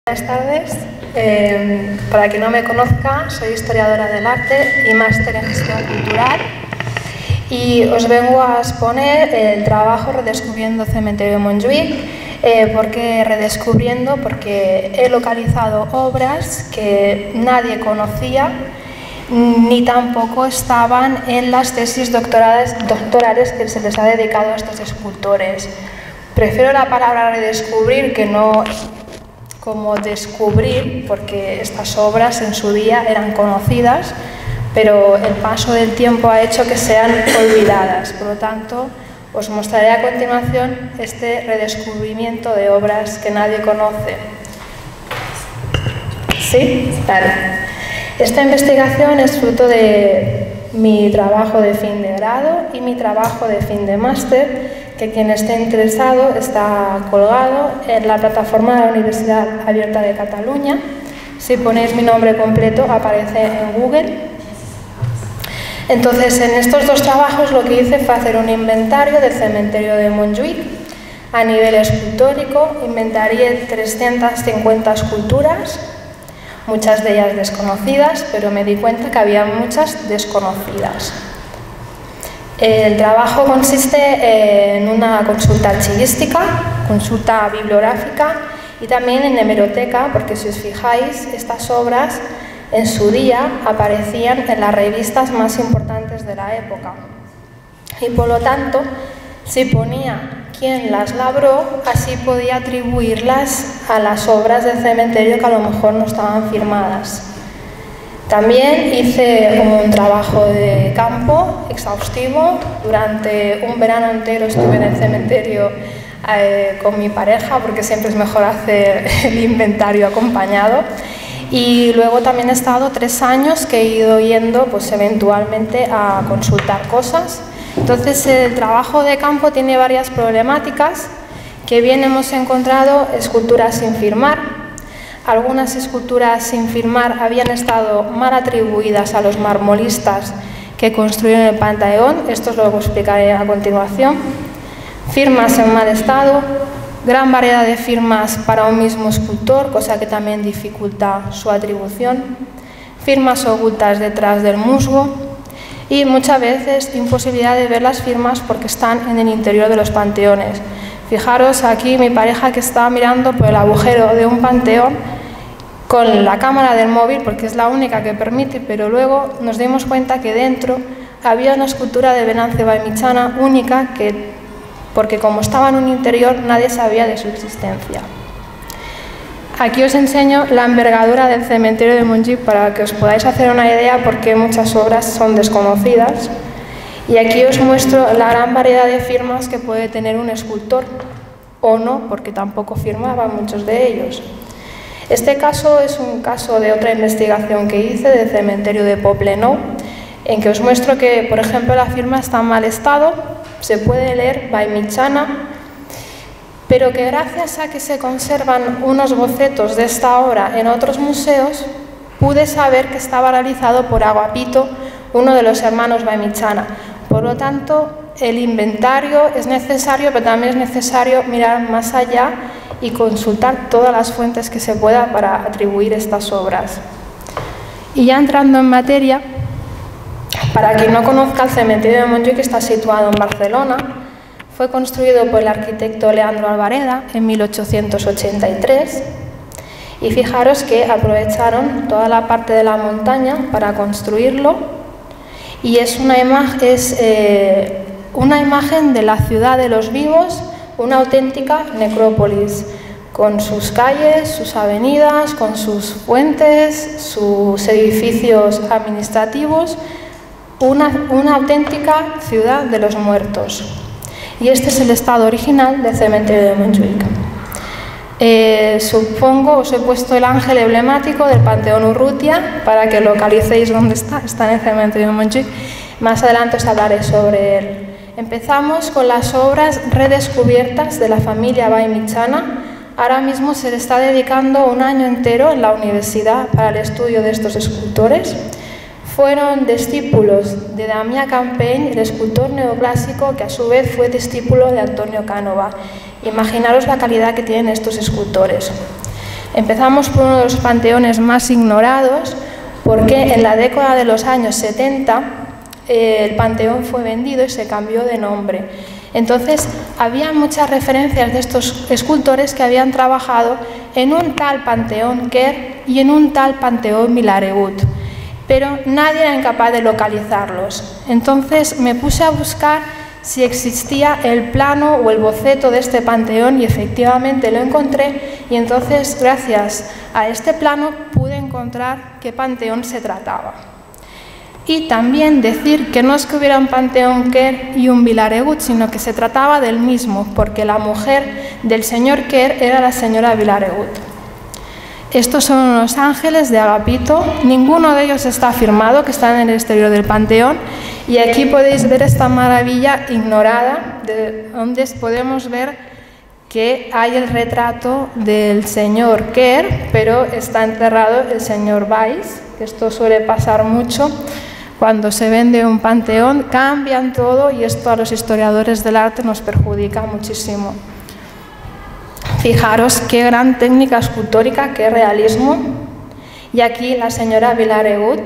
Buenas tardes. Para quien no me conozca, soy historiadora del arte y máster en gestión cultural y os vengo a exponer el trabajo Redescubriendo Cementerio de Montjuïc. ¿Por qué redescubriendo? Porque he localizado obras que nadie conocía ni tampoco estaban en las tesis doctorales que se les ha dedicado a estos escultores. Prefiero la palabra redescubrir que no como descubrir, porque estas obras en su día eran conocidas, pero el paso del tiempo ha hecho que sean olvidadas. Por lo tanto, os mostraré a continuación este redescubrimiento de obras que nadie conoce. ¿Sí? Vale. Esta investigación es fruto de mi trabajo de fin de grado y mi trabajo de fin de máster, que quien esté interesado está colgado en la plataforma de la Universidad Abierta de Cataluña. Si ponéis mi nombre completo aparece en Google. Entonces, en estos dos trabajos lo que hice fue hacer un inventario del cementerio de Montjuïc. A nivel escultórico inventarié 350 esculturas, muchas de ellas desconocidas, pero me di cuenta que había muchas desconocidas. El trabajo consiste en una consulta archivística, consulta bibliográfica y también en hemeroteca, porque si os fijáis, estas obras en su día aparecían en las revistas más importantes de la época. Y por lo tanto, si ponía quién las labró, así podía atribuirlas a las obras del cementerio que a lo mejor no estaban firmadas. También hice un trabajo de campo exhaustivo. Durante un verano entero estuve en el cementerio con mi pareja, porque siempre es mejor hacer el inventario acompañado. Y luego también he estado 3 años que he ido yendo pues, eventualmente a consultar cosas. Entonces el trabajo de campo tiene varias problemáticas, que bien hemos encontrado esculturas sin firmar. Algunas esculturas sin firmar habían estado mal atribuidas a los marmolistas que construyeron el Panteón, esto os lo explicaré a continuación. Firmas en mal estado, gran variedad de firmas para un mismo escultor, cosa que también dificulta su atribución, firmas ocultas detrás del musgo y muchas veces imposibilidad de ver las firmas porque están en el interior de los panteones. Fijaros aquí mi pareja que estaba mirando por el agujero de un panteón con la cámara del móvil, porque es la única que permite, pero luego nos dimos cuenta que dentro había una escultura de Venancio Vallmitjana única, porque como estaba en un interior nadie sabía de su existencia. Aquí os enseño la envergadura del cementerio de Montjuïc para que os podáis hacer una idea por qué muchas obras son desconocidas. Y aquí os muestro la gran variedad de firmas que puede tener un escultor, o no, porque tampoco firmaban muchos de ellos. Este caso es un caso de otra investigación que hice del cementerio de Poblenou, en que os muestro que, por ejemplo, la firma está en mal estado, se puede leer Vallmitjana, pero que gracias a que se conservan unos bocetos de esta obra en otros museos, pude saber que estaba realizado por Agapito, uno de los hermanos Vallmitjana. Por lo tanto, el inventario es necesario, pero también es necesario mirar más allá y consultar todas las fuentes que se pueda para atribuir estas obras. Y ya entrando en materia, para quien no conozca, el cementerio de Montjuïc está situado en Barcelona. Fue construido por el arquitecto Leandro Albareda en 1883. Y fijaros que aprovecharon toda la parte de la montaña para construirlo. Y es una imagen de la ciudad de los vivos, una auténtica necrópolis, con sus calles, sus avenidas, con sus puentes, sus edificios administrativos, una auténtica ciudad de los muertos. Y este es el estado original del cementerio de Montjuïc. Supongo, os he puesto el ángel emblemático del Panteón Urrutia para que localicéis dónde está en el cementerio de Montjuïc. Más adelante os hablaré sobre él. Empezamos con las obras redescubiertas de la familia Vallmitjana. Ahora mismo se le está dedicando un año entero en la universidad para el estudio de estos escultores. Fueron discípulos de Damià Campeny, el escultor neoclásico, que a su vez fue discípulo de Antonio Cánova. Imaginaros la calidad que tienen estos escultores. Empezamos por uno de los panteones más ignorados, porque en la década de los años 70 el panteón fue vendido y se cambió de nombre. Entonces, había muchas referencias de estos escultores que habían trabajado en un tal panteón Quer y en un tal panteón Vilaregut, pero nadie era incapaz de localizarlos. Entonces me puse a buscar si existía el plano o el boceto de este panteón y efectivamente lo encontré, y entonces gracias a este plano pude encontrar qué panteón se trataba. Y también decir que no es que hubiera un panteón Quer y un Vilaregut, sino que se trataba del mismo, porque la mujer del señor Quer era la señora Vilaregut. Estos son unos ángeles de Agapito, ninguno de ellos está firmado, que están en el exterior del panteón, y aquí podéis ver esta maravilla ignorada, donde podemos ver que hay el retrato del señor Quer, pero está enterrado el señor Valls, que esto suele pasar mucho. Cuando se vende un panteón, cambian todo y esto a los historiadores del arte nos perjudica muchísimo. Fijaros qué gran técnica escultórica, qué realismo. Y aquí la señora Vilaregut.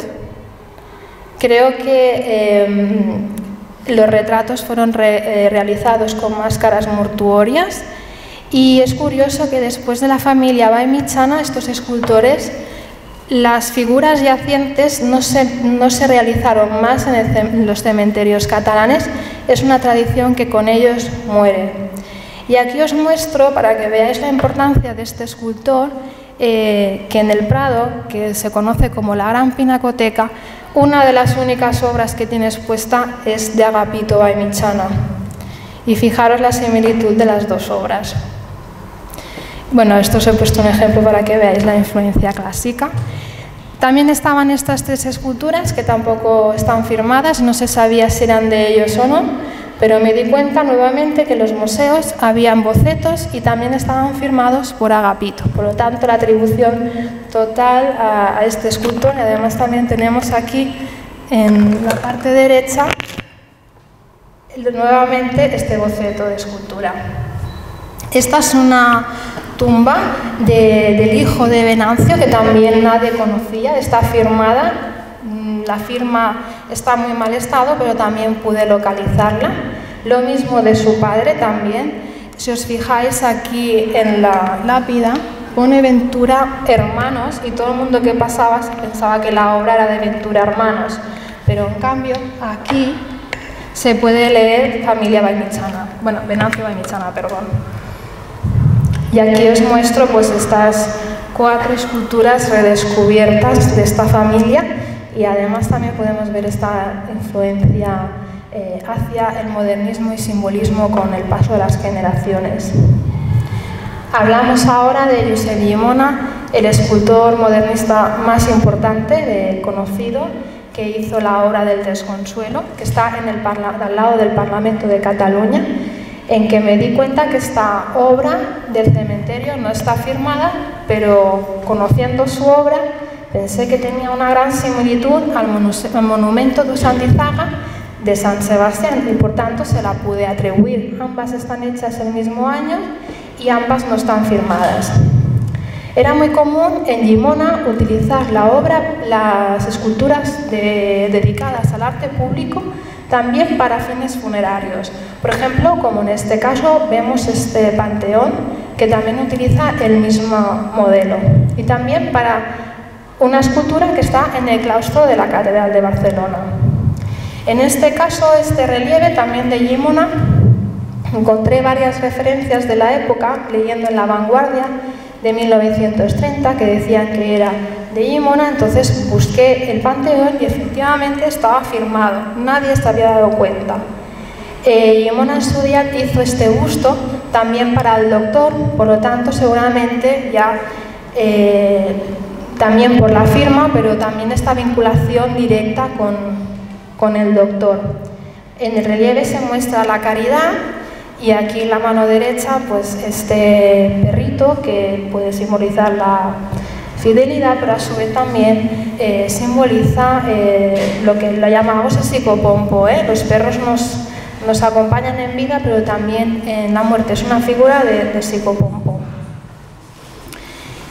Creo que los retratos fueron realizados con máscaras mortuorias, y es curioso que después de la familia Vallmitjana, estos escultores, las figuras yacientes no se realizaron más en los cementerios catalanes. Es una tradición que con ellos muere. Y aquí os muestro, para que veáis la importancia de este escultor, que en el Prado, que se conoce como la Gran Pinacoteca, una de las únicas obras que tiene expuesta es de Agapito Vallmitjana. Y fijaros la similitud de las dos obras. Bueno, esto os he puesto un ejemplo para que veáis la influencia clásica. También estaban estas tres esculturas que tampoco están firmadas, no se sabía si eran de ellos o no, pero me di cuenta nuevamente que en los museos habían bocetos y también estaban firmados por Agapito. Por lo tanto, la atribución total a este escultor. Y además también tenemos aquí en la parte derecha nuevamente este boceto de escultura. Esta es una tumba del hijo de Venancio, que también nadie conocía, está firmada. La firma está en muy mal estado, pero también pude localizarla. Lo mismo de su padre también. Si os fijáis aquí en la lápida, pone Ventura Hermanos, y todo el mundo que pasaba se pensaba que la obra era de Ventura Hermanos. Pero en cambio, aquí se puede leer Familia Vallmitjana. Bueno, Venancio Vallmitjana, perdón. Y aquí os muestro pues estas 4 esculturas redescubiertas de esta familia, y además también podemos ver esta influencia hacia el modernismo y simbolismo con el paso de las generaciones. Hablamos ahora de Josep Llimona, el escultor modernista más importante conocido, que hizo la obra del Desconsuelo, que está al lado del Parlamento de Cataluña, en que me di cuenta que esta obra del cementerio no está firmada, pero conociendo su obra pensé que tenía una gran similitud al monumento de Usandizaga de San Sebastián, y por tanto se la pude atribuir. Ambas están hechas el mismo año y ambas no están firmadas. Era muy común en Llimona utilizar las esculturas dedicadas al arte público también para fines funerarios. Por ejemplo, como en este caso vemos este panteón que también utiliza el mismo modelo, y también para una escultura que está en el claustro de la Catedral de Barcelona. En este caso, este relieve también de Llimona, encontré varias referencias de la época leyendo en La Vanguardia de 1930 que decían que era de Llimona. Entonces busqué el panteón y efectivamente estaba firmado, nadie se había dado cuenta. Llimona en su día hizo este busto también para el doctor, por lo tanto seguramente ya también por la firma, pero también esta vinculación directa con el doctor. En el relieve se muestra la caridad, y aquí en la mano derecha pues este perrito que puede simbolizar la fidelidad, pero a su vez también simboliza lo que lo llamamos el psicopompo. Los perros nos acompañan en vida, pero también en la muerte. Es una figura de psicopompo.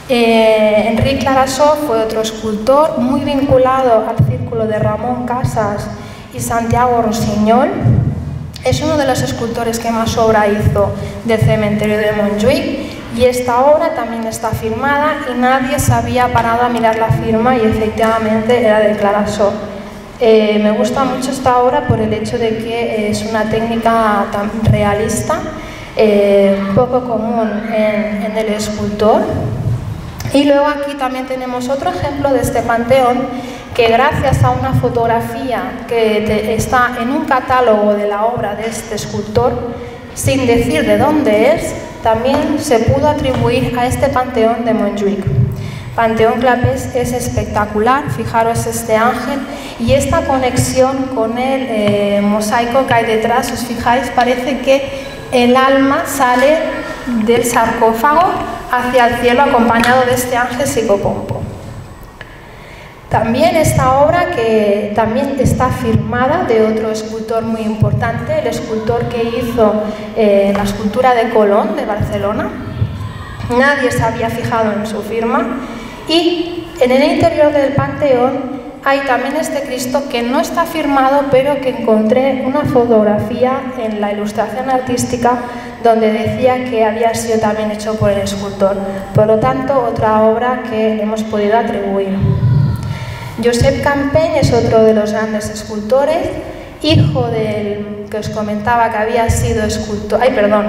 Enric Clarasó fue otro escultor muy vinculado al círculo de Ramón Casas y Santiago Rossinyol. Es uno de los escultores que más obra hizo del cementerio de Montjuïc, y esta obra también está firmada y nadie se había parado a mirar la firma y efectivamente era de Clarasó. Me gusta mucho esta obra por el hecho de que es una técnica tan realista, poco común en el escultor. Y luego aquí también tenemos otro ejemplo de este panteón que, gracias a una fotografía que está en un catálogo de la obra de este escultor, sin decir de dónde es, también se pudo atribuir a este panteón de Montjuïc. Panteón Clapés es espectacular, fijaros este ángel y esta conexión con el mosaico que hay detrás. Os fijáis, parece que el alma sale del sarcófago hacia el cielo acompañado de este ángel psicopompo. También esta obra, que también está firmada, de otro escultor muy importante, el escultor que hizo la escultura de Colón de Barcelona. Nadie se había fijado en su firma. Y en el interior del panteón hay también este Cristo que no está firmado, pero que encontré una fotografía en la ilustración artística donde decía que había sido también hecho por el escultor. Por lo tanto, otra obra que hemos podido atribuir. Josep Campeny es otro de los grandes escultores, hijo del que os comentaba que había sido escultor... Ay, perdón,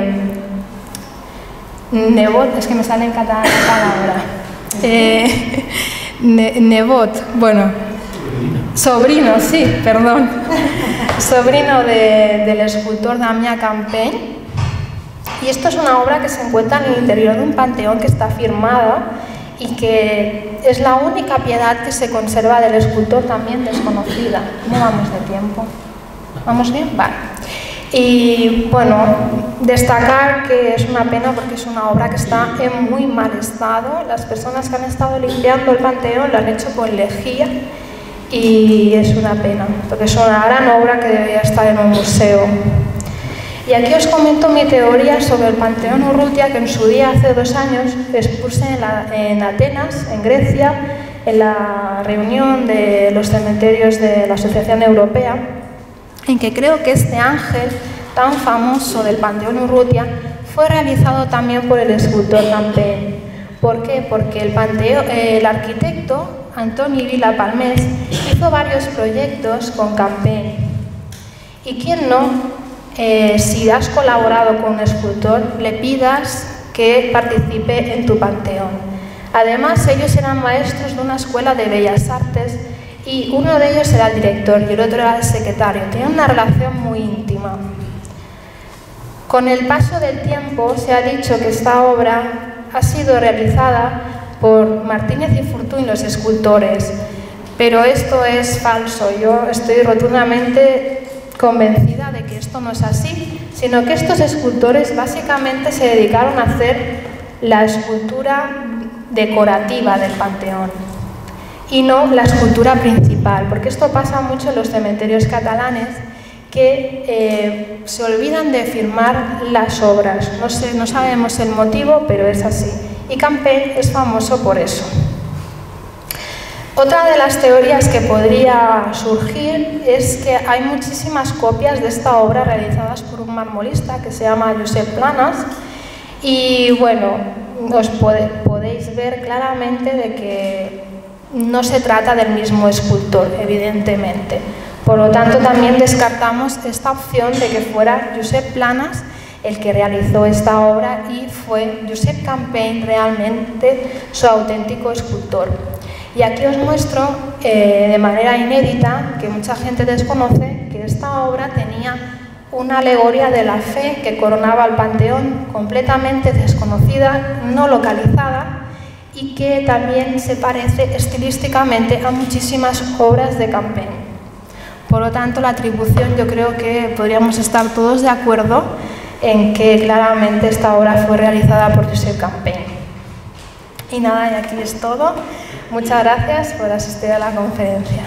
nebot, es que me sale en catalán la palabra. Nebot, bueno, sobrino, sí, perdón. Sobrino del escultor Damià Campeny. Y esto es una obra que se encuentra en el interior de un panteón que está firmada y que es la única piedad que se conserva del escultor, también desconocida. ¿Cómo vamos de tiempo? ¿Vamos bien? Vale. Y bueno, destacar que es una pena porque es una obra que está en muy mal estado. Las personas que han estado limpiando el panteón lo han hecho con lejía y es una pena, porque es una gran obra que debería estar en un museo. Y aquí os comento mi teoría sobre el Panteón Urrutia, que en su día, hace 2 años, expuse en Atenas, en Grecia, en la reunión de los cementerios de la Asociación Europea, en que creo que este ángel tan famoso del Panteón Urrutia fue realizado también por el escultor Campeny. ¿Por qué? Porque el arquitecto Antoni Vila Palmés hizo varios proyectos con Campeny. ¿Y quién no? Si has colaborado con un escultor, le pidas que participe en tu panteón. Además, ellos eran maestros de una escuela de bellas artes y uno de ellos era el director y el otro era el secretario. Tenían una relación muy íntima. Con el paso del tiempo se ha dicho que esta obra ha sido realizada por Martínez y Fortuny, los escultores, pero esto es falso. Yo estoy rotundamente convencida de que esto no es así, sino que estos escultores básicamente se dedicaron a hacer la escultura decorativa del panteón y no la escultura principal, porque esto pasa mucho en los cementerios catalanes, que se olvidan de firmar las obras. No sabemos el motivo, pero es así. Y Campeny es famoso por eso. Otra de las teorías que podría surgir es que hay muchísimas copias de esta obra realizadas por un marmolista que se llama Josep Planas y bueno, os podéis ver claramente de que no se trata del mismo escultor, evidentemente. Por lo tanto, también descartamos esta opción de que fuera Josep Planas el que realizó esta obra y fue Josep Campeny realmente su auténtico escultor. Y aquí os muestro de manera inédita, que mucha gente desconoce, que esta obra tenía una alegoría de la fe que coronaba el panteón, completamente desconocida, no localizada, y que también se parece estilísticamente a muchísimas obras de Campeny. Por lo tanto, la atribución, yo creo que podríamos estar todos de acuerdo en que claramente esta obra fue realizada por Josep Campeny. Y nada, y aquí es todo. Muchas gracias por asistir a la conferencia.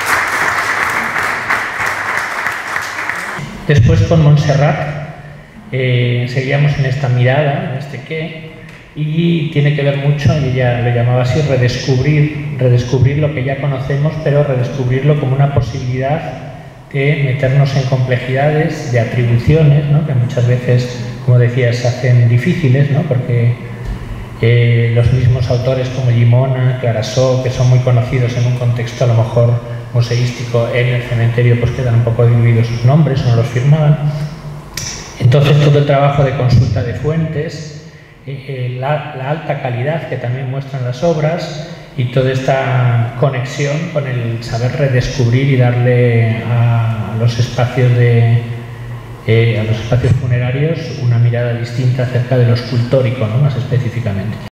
Después, con Montserrat, seguíamos en esta mirada, en este qué, y tiene que ver mucho, y ella lo llamaba así, redescubrir lo que ya conocemos, pero redescubrirlo como una posibilidad de meternos en complejidades, de atribuciones, ¿no? Que muchas veces, como decía, se hacen difíciles, ¿no? Porque los mismos autores como Gimona, Clarasó, que son muy conocidos en un contexto a lo mejor museístico, en el cementerio pues quedan un poco diluidos sus nombres, no los firmaban. Entonces todo el trabajo de consulta de fuentes, la alta calidad que también muestran las obras y toda esta conexión con el saber redescubrir y darle a los espacios funerarios una mirada distinta acerca de lo escultórico, ¿no? Más específicamente.